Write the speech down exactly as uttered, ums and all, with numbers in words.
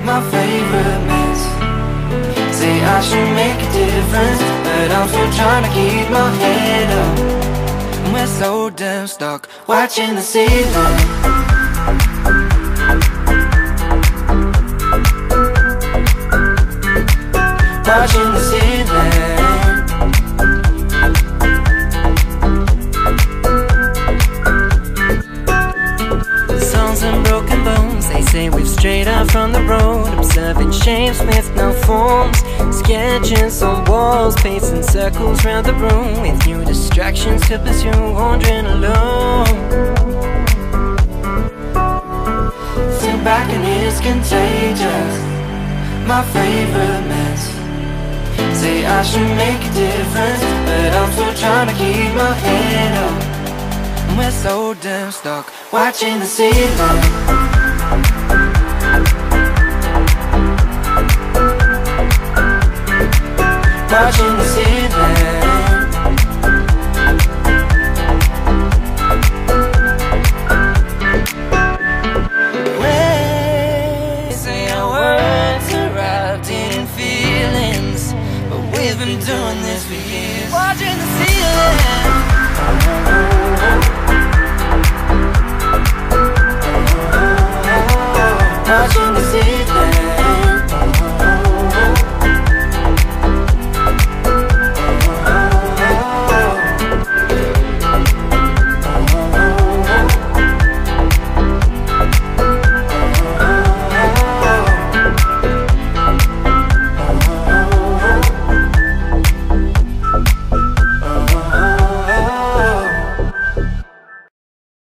my favorite mess. Say I should make a difference, but I'm still trying to keep my head up. And we're so damn stuck watching the ceiling. Watching the ceiling. Songs and broken bones, they say we've strayed out from the road. Observing shapes with no forms, sketches on walls, pacing circles round the room, with new distractions to pursue, wandering alone. Sit back and it's contagious, my favorite mess. Say I should make a difference, but I'm still trying to keep my head up. And we're so damn stuck watching the ceiling. Watching